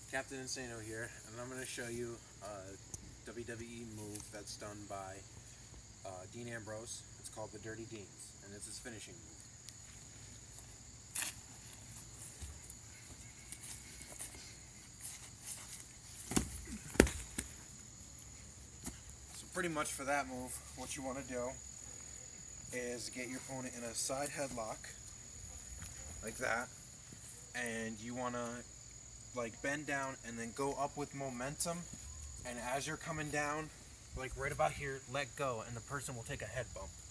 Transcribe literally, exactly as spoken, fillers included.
Captain Insano here, and I'm going to show you a W W E move that's done by uh, Dean Ambrose. It's called the Dirty Deans, and it's his finishing move. So pretty much for that move, what you want to do is get your opponent in a side headlock, like that, and you want to like bend down and then go up with momentum, and as you're coming down, like right about here, let go, and the person will take a head bump.